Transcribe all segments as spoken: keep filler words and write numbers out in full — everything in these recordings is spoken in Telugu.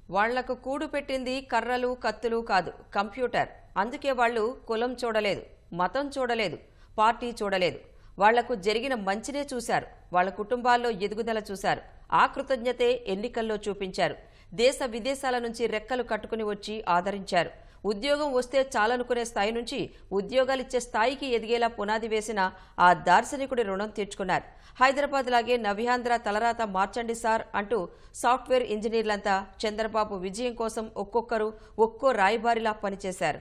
వాళ్లకు కూడు పెట్టింది కర్రలు కత్తులు కాదు, కంప్యూటర్. అందుకే వాళ్ళు కులం చూడలేదు, మతం చూడలేదు, పార్టీ చూడలేదు. వాళ్లకు జరిగిన మంచినే చూశారు. వాళ్ళ కుటుంబాల్లో ఎదుగుదల చూశారు. ఆ కృతజ్ఞతే ఎన్నికల్లో చూపించారు. దేశ విదేశాల నుంచి రెక్కలు కట్టుకుని వచ్చి ఆదరించారు. ఉద్యోగం వస్తే చాలనుకునే స్థాయి నుంచి ఉద్యోగాలిచ్చే స్థాయికి ఎదిగేలా పునాది వేసిన ఆ దార్శనికుడి రుణం తీర్చుకున్నారు. హైదరాబాద్ లాగే నవ్యాంధ్ర తలరాత మార్చండి సార్ అంటూ సాఫ్ట్వేర్ ఇంజనీర్లంతా చంద్రబాబు విజయం కోసం ఒక్కొక్కరు ఒక్కో రాయబారిలా పనిచేశారు.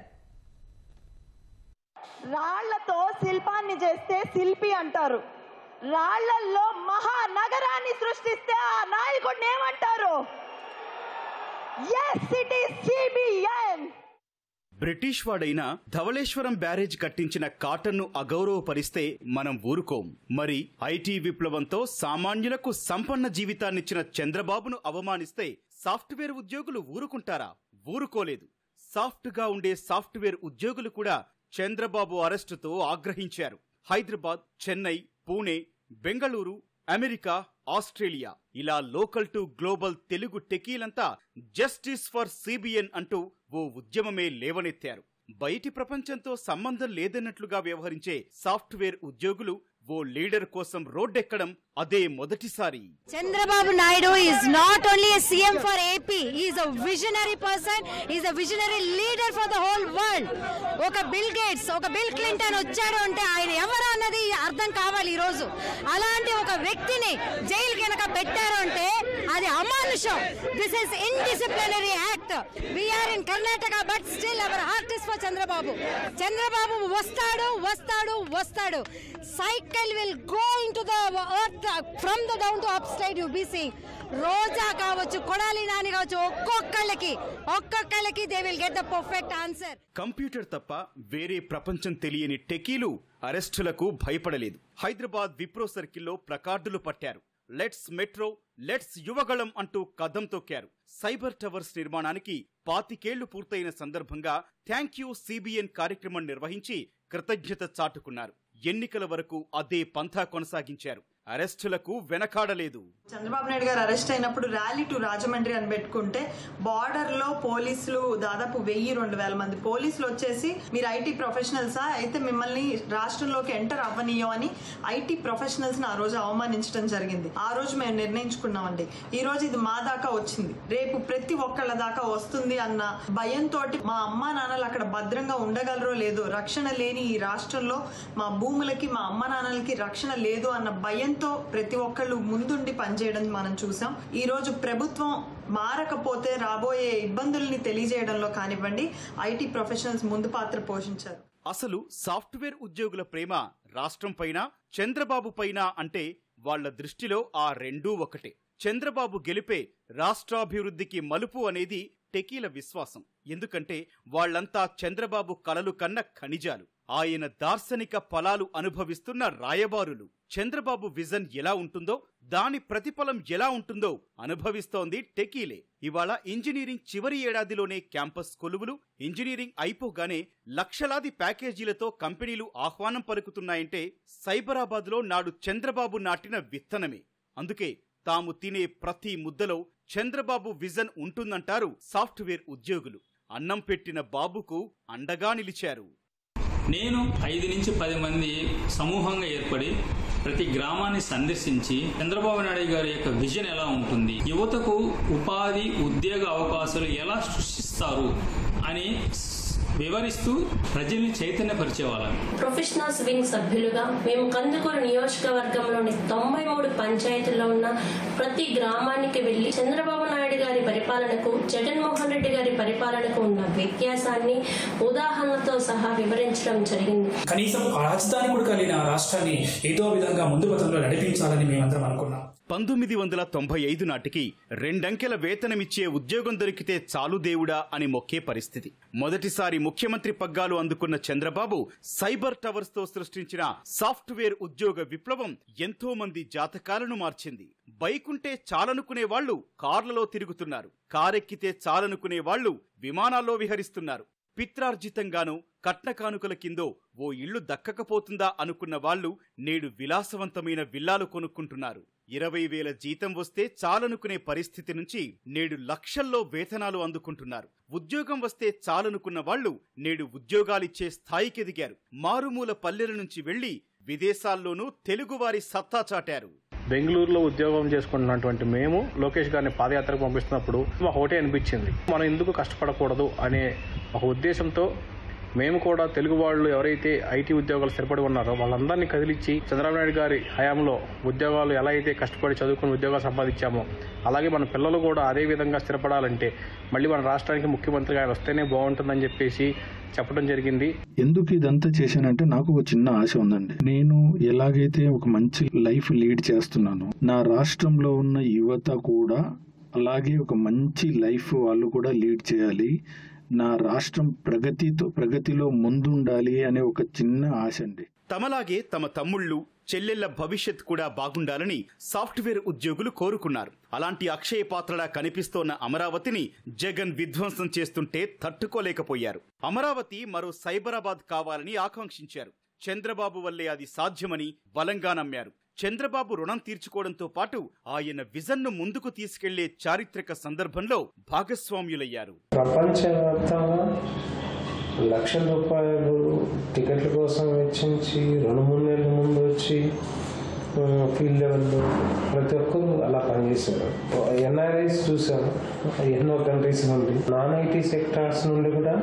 రాళ్లతో శిల్పాన్ని చేస్తే శిల్పి అంటారు. రాళ్లల్లో మహానగరాన్ని సృష్టిస్తే ఆ నాయకుడిని ఏమంటారు? yes it is C B N. British వాడైన ధవళేశ్వరం బ్యారేజ్ కట్టించిన కాటన్ను అగౌరవపరిస్తే మనం ఊరుకోం. మరి ఐటీ విప్లవంతో సామాన్యులకు సంపన్న జీవితాన్నిచ్చిన చంద్రబాబును అవమానిస్తే సాఫ్ట్వేర్ ఉద్యోగులు ఊరుకుంటారా? ఊరుకోలేదు. సాఫ్ట్గా ఉండే సాఫ్ట్వేర్ ఉద్యోగులు కూడా చంద్రబాబు అరెస్టుతో ఆగ్రహించారు. హైదరాబాద్, చెన్నై, పూణే, బెంగళూరు, అమెరికా, ఆస్ట్రేలియా ఇలా లోకల్ టు గ్లోబల్ తెలుగు టెకీలంతా జస్టిస్ ఫర్ సిబిఎన్ అంటూ ఓ ఉద్యమమే లేవనెత్తారు. బయటి ప్రపంచంతో సంబంధం లేదన్నట్లుగా వ్యవహరించే సాఫ్ట్వేర్ ఉద్యోగులు ఓ లీడర్ కోసం రోడ్డెక్కడం అదే మొదటిసారి. Chandrababu Naidu is not only a CM for AP, is a visionary person, is a visionary leader for the whole world. ఒక బిల్ గేట్స్, ఒక బిల్ క్లింటన్ వచ్చాడు అంటే ఆయన ఎవరు అన్నది అర్థం కావాలి ఈ రోజు. అలాంటి ఒక వ్యక్తిని జైలు కనుక పెట్టారు అంటే అది అమానుషం. This is indisciplinary act. We are in Karnataka but still our heart is for Chandrababu. Chandrababu వస్తాడు వస్తాడు వస్తాడు. Cycle will go into the earth from the down to upstate. You be seeing రోజా కావచ్చు, కొడాలి నాని కావచ్చు, ఒక్కొక్కళ్ళకి ఒక్కొక్కళ్ళకి they will get the perfect answer. Computer తప్ప వేరే ప్రపంచం తెలియని టెకీలు అరెస్టులకు భయపడలేదు. హైదరాబాద్ విప్రో సర్కిల్లో ప్లకార్డులు పట్టారు. లెట్స్ మెట్రో, లెట్స్ యువగళం అంటూ కదం తొక్కారు. సైబర్ టవర్స్ నిర్మాణానికి పాతికేళ్లు పూర్తయిన సందర్భంగా థ్యాంక్ యూ సిబిఎన్ కార్యక్రమం నిర్వహించి కృతజ్ఞత చాటుకున్నారు. ఎన్నికల వరకు అదే పంథా కొనసాగించారు. అరెస్టులకు వెనకాడలేదు. చంద్రబాబు నాయుడు గారు అరెస్ట్ అయినప్పుడు ర్యాలీ టు రాజమండ్రి అని పెట్టుకుంటే బార్డర్ లో పోలీసులు దాదాపు వెయ్యి రెండు వేల మంది పోలీసులు వచ్చేసి మీరు ఐటీ ప్రొఫెషనల్సా అయితే మిమ్మల్ని రాష్ట్రంలోకి ఎంటర్ అవ్వనీయం అని ఐటీ ప్రొఫెషనల్స్ ని ఆ రోజు అవమానించడం జరిగింది. ఆ రోజు మేము నిర్ణయించుకున్నామండి, ఈ రోజు ఇది మా దాకా వచ్చింది, రేపు ప్రతి ఒక్కళ్ళ దాకా వస్తుంది అన్న భయంతో మా అమ్మా నాన్నలు అక్కడ భద్రంగా ఉండగలరో లేదో, రక్షణ లేని ఈ రాష్ట్రంలో మా భూములకి మా అమ్మా నాన్నలకి రక్షణ లేదు అన్న భయం ప్రతి ఒక్కళ్ళు ముందుండి పనిచేయడం మనం చూసాం. ఈ రోజు ప్రభుత్వం మారకపోతే రాబోయే ఇబ్బందుల్ని తెలియజేయడంలో కానివ్వండి ఐటీ ప్రొఫెషనల్స్ ముందు పాత్ర పోషించారు. అసలు సాఫ్ట్వేర్ ఉద్యోగుల ప్రేమ రాష్ట్రం పైన, చంద్రబాబు పైన అంటే వాళ్ల దృష్టిలో ఆ రెండూ ఒకటే. చంద్రబాబు గెలిపే రాష్ట్రాభివృద్ధికి మలుపు అనేది టెకీల విశ్వాసం. ఎందుకంటే వాళ్లంతా చంద్రబాబు కలలు కన్న ఖనిజాలు, ఆయన దార్శనిక ఫలాలు అనుభవిస్తున్న రాయబారులు. చంద్రబాబు విజన్ ఎలా ఉంటుందో, దాని ప్రతిఫలం ఎలా ఉంటుందో అనుభవిస్తోంది టెకీలే. ఇవాళ ఇంజనీరింగ్ చివరి ఏడాదిలోనే క్యాంపస్ కొలువులు, ఇంజనీరింగ్ అయిపోగానే లక్షలాది ప్యాకేజీలతో కంపెనీలు ఆహ్వానం పలుకుతున్నాయంటే సైబరాబాద్ లో నాడు చంద్రబాబు నాటిన విత్తనమే. అందుకే తాము తినే ప్రతి ముద్దలో చంద్రబాబు విజన్ ఉంటుందంటారు సాఫ్ట్వేర్ ఉద్యోగులు. అన్నం పెట్టిన బాబుకు అండగా నిలిచారు. నేను ఐదు నుంచి పది మంది సమూహంగా ఏర్పడి ప్రతి గ్రామాన్ని సందర్శించి చంద్రబాబు నాయుడు గారి యొక్క విజన్ ఎలా ఉంటుంది, యువతకు ఉపాధి ఉద్యోగ అవకాశాలు ఎలా సృష్టిస్తారు అని వివరిస్తూ ప్రజల్ని చైతన్యపరిచేవాళ్ళం. ప్రొఫెషనల్స్ వింగ్ సభ్యులుగా మేము కందుకూరు నియోజకవర్గంలోని తొంభై మూడు పంచాయతీల్లో ఉన్న ప్రతి గ్రామానికి వెళ్లి చంద్రబాబు నాయుడు గారి పరిపాలనకు జగన్మోహన్ రెడ్డి గారి పరిపాలనకు ఉన్న వ్యత్యాసాన్ని ఉదాహరణలతో సహా వివరించడం జరిగింది. కనీసం రాజధాని కూడా కలిగిన రాష్ట్రాన్ని ఏదో విధంగా ముందు పథంలో నడిపించాలని మేమందరం అనుకున్నాం. పంతొమ్మిది వందల తొంభై ఐదు నాటికి రెండంకెల వేతనమిచ్చే ఉద్యోగం దొరికితే చాలు దేవుడా అని మొక్కే పరిస్థితి. మొదటిసారి ముఖ్యమంత్రి పగ్గాలు అందుకున్న చంద్రబాబు సైబర్ టవర్స్ తో సృష్టించిన సాఫ్ట్వేర్ ఉద్యోగ విప్లవం ఎంతో మంది జాతకాలను మార్చింది. బైకుంటే చాలనుకునే వాళ్లు కార్లలో తిరుగుతున్నారు, కారెక్కితే చాలనుకునే వాళ్లు విమానాల్లో విహరిస్తున్నారు. పిత్రార్జితంగానో కట్న కానుకల కిందో ఓ ఇళ్లు దక్కకపోతుందా అనుకున్న వాళ్లు నేడు విలాసవంతమైన విల్లాలు కొనుక్కుంటున్నారు. ఇరవై వేల జీతం వస్తే చాలనుకునే పరిస్థితి నుంచి నేడు లక్షల్లో వేతనాలు అందుకుంటున్నారు. ఉద్యోగం వస్తే చాలనుకున్న వాళ్లు నేడు ఉద్యోగాలిచ్చే స్థాయికి ఎదిగారు. మారుమూల పల్లెల నుంచి వెళ్లి విదేశాల్లోనూ తెలుగువారి సత్తా చాటారు. బెంగళూరులో ఉద్యోగం చేసుకుంటున్నటువంటి మేము లోకేష్ గారిని పాదయాత్రకు పంపిస్తున్నప్పుడు మాకు ఒకటే అనిపించింది, మనం ఎందుకు కష్టపడకూడదు అనే ఒక ఉద్దేశంతో మేము కూడా తెలుగు వాళ్ళు ఎవరైతే ఐటీ ఉద్యోగాలు స్థిరపడి ఉన్నారో వాళ్ళందరినీ కదిలించి చంద్రబాబు నాయుడు గారి హయాంలో ఉద్యోగాలు ఎలా అయితే కష్టపడి చదువుకుని ఉద్యోగాలు సంపాదించామో అలాగే మన పిల్లలు కూడా అదే విధంగా స్థిరపడాలంటే మళ్ళీ మన రాష్ట్రానికి ముఖ్యమంత్రిగా ఆయన వస్తేనే బాగుంటుందని చెప్పేసి చెప్పడం జరిగింది. ఎందుకు ఇదంతా చేశానంటే నాకు ఒక చిన్న ఆశ ఉందండి. నేను ఎలాగైతే ఒక మంచి లైఫ్ లీడ్ చేస్తున్నానో నా రాష్ట్రంలో ఉన్న యువత కూడా అలాగే ఒక మంచి లైఫ్ వాళ్ళు కూడా లీడ్ చేయాలి, నా రాష్ట్రం ప్రగతితో ప్రగతిలో ముందుండాలి అనే ఒక చిన్న ఆశ అండి. తమలాగే తమ తమ్ముళ్ళు చెల్లెళ్ల భవిష్యత్ కూడా బాగుండాలని సాఫ్ట్వేర్ ఉద్యోగులు కోరుకున్నారు. అలాంటి అక్షయ పాత్రలా కనిపిస్తోన్న అమరావతిని జగన్ విధ్వంసం చేస్తుంటే తట్టుకోలేకపోయారు. అమరావతి మరో సైబరాబాద్ కావాలని ఆకాంక్షించారు. చంద్రబాబు వల్లే అది సాధ్యమని బలంగా నమ్మారు. చంద్రబాబు రుణం తీర్చుకోవడంతో పాటు ఆయన విజన్ను ముందుకు తీసుకెళ్లే చారిత్రక సందర్భంలో భాగస్వామ్యులయ్యారు. ప్రపంచవ్యాప్తంగా లక్షల రూపాయలు టికెట్ల కోసం వెచ్చించి రెండు మూడు నెలల ముందు వచ్చి ఫీల్డ్ లెవెల్లో ప్రతి ఒక్కరు అలా పనిచేశారు. ఎన్ఆర్ఐస్ చూసాను ఎన్నో కంట్రీస్ నుండి, నాన్ ఐటీ సెక్టార్స్ నుండి కూడా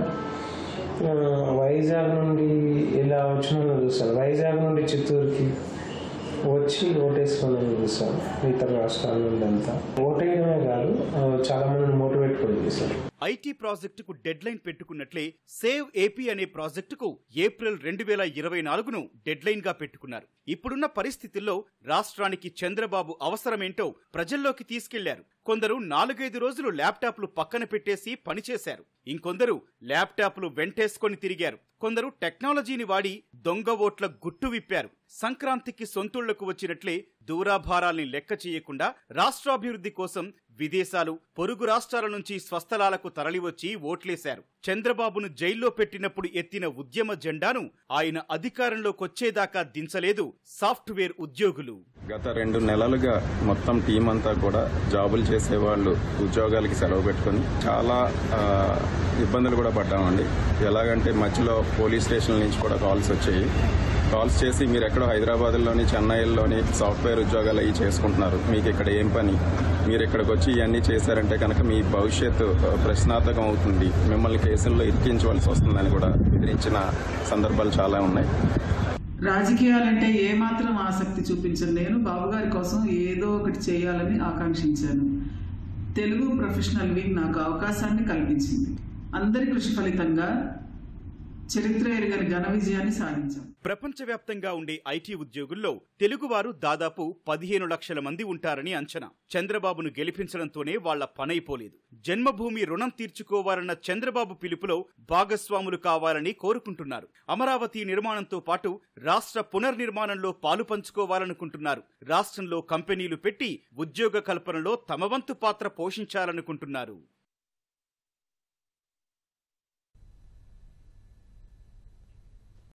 వైజాగ్ నుండి ఇలా వచ్చిన చూసాను. వైజాగ్ నుండి చిత్తూరుకి వచ్చి ఓటేసుకోవాలని చూసాను. ఇతర రాష్ట్రాల నుండి అంతా ఓటేయడమే కాదు చాలా మందిని మోటివేట్ కూడా చేశారు. ఐటీ ప్రాజెక్టుకు డెడ్ లైన్ పెట్టుకున్నట్లే సేవ్ ఏపీ అనే ప్రాజెక్టుకు ఏప్రిల్ రెండు వేల ఇరవై నాలుగును డెడ్ లైన్ గా పెట్టుకున్నారు. ఇప్పుడున్న పరిస్థితుల్లో రాష్ట్రానికి చంద్రబాబు అవసరమేంటో ప్రజల్లోకి తీసుకెళ్లారు. కొందరు నాలుగైదు రోజులు ల్యాప్టాప్లు పక్కన పెట్టేసి పనిచేశారు. ఇంకొందరు ల్యాప్టాప్లు వెంటేసుకొని తిరిగారు. కొందరు టెక్నాలజీని వాడి దొంగ ఓట్ల గుట్టు విప్పారు. సంక్రాంతికి సొంతూళ్లకు వచ్చినట్లే దూరాభారాల్ని లెక్క చేయకుండా రాష్ట్రాభివృద్ధి కోసం విదేశాలు, పొరుగు రాష్ట్రాల నుంచి స్వస్థలాలకు తరలివచ్చి ఓట్లేశారు. చంద్రబాబును జైల్లో పెట్టినప్పుడు ఎత్తిన ఉద్యమ జెండాను ఆయన అధికారంలోకొచ్చేదాకా దించలేదు సాఫ్ట్వేర్ ఉద్యోగులు. గత రెండు నెలలుగా మొత్తం టీం అంతా కూడా జాబులు చేసేవాళ్ళు ఉద్యోగాలకి సెలవు పెట్టుకుని చాలా ఇబ్బందులు కూడా పడ్డామండి. ఎలాగంటే మధ్యలో పోలీస్ స్టేషన్ల నుంచి కూడా కాల్స్ వచ్చాయి. కాల్స్ చేసి మీరు ఎక్కడో హైదరాబాద్లోని, చెన్నైలోని సాఫ్ట్వేర్ ఉద్యోగాలు అవి చేసుకుంటున్నారు, మీకు ఇక్కడ ఏం పని, మీరు ఇక్కడికి వచ్చి ఇవన్నీ చేశారంటే కనుక మీ భవిష్యత్తు ప్రశ్నార్థకం అవుతుంది, మిమ్మల్ని కేసుల్లో ఇరికించవలసి వస్తుందని కూడా బెదిరించిన సందర్భాలు చాలా ఉన్నాయి. రాజకీయాలంటే ఏమాత్రం ఆసక్తి చూపించను నేను. బాబు గారి కోసం ఏదో ఒకటి చేయాలని ఆకాంక్షించాను. తెలుగు ప్రొఫెషనల్ వింగ్ నాకు అవకాశాన్ని కల్పించింది. అందరి కృషి ఫలితంగా చరిత్ర ఎరుగని ఘన విజయాన్ని సాధించాం. ప్రపంచవ్యాప్తంగా ఉండే ఐటీ ఉద్యోగుల్లో తెలుగువారు దాదాపు పదిహేను లక్షల మంది ఉంటారని అంచనా. చంద్రబాబును గెలిపించడంతోనే వాళ్ల పనైపోలేదు. జన్మభూమి రుణం తీర్చుకోవాలన్న చంద్రబాబు పిలుపులో భాగస్వాములు కావాలని కోరుకుంటున్నారు. అమరావతి నిర్మాణంతో పాటు రాష్ట్ర పునర్నిర్మాణంలో పాలు పంచుకోవాలనుకుంటున్నారు. రాష్ట్రంలో కంపెనీలు పెట్టి ఉద్యోగ కల్పనలో తమ వంతు పాత్ర పోషించాలనుకుంటున్నారు.